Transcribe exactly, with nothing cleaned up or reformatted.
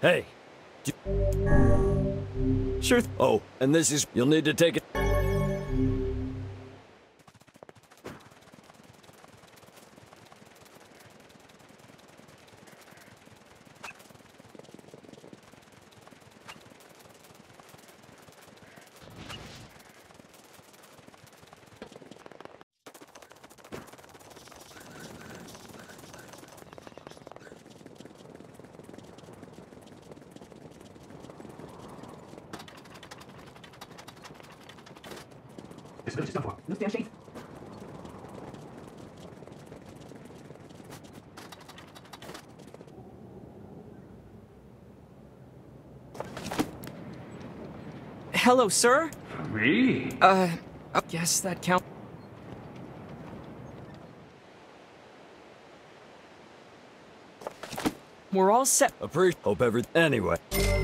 Hey. Sure. Th oh, and this is. You'll need to take it. Hello, sir? Me? Uh, I guess that counts. We're all set. Appreciate. Hope everything. Anyway.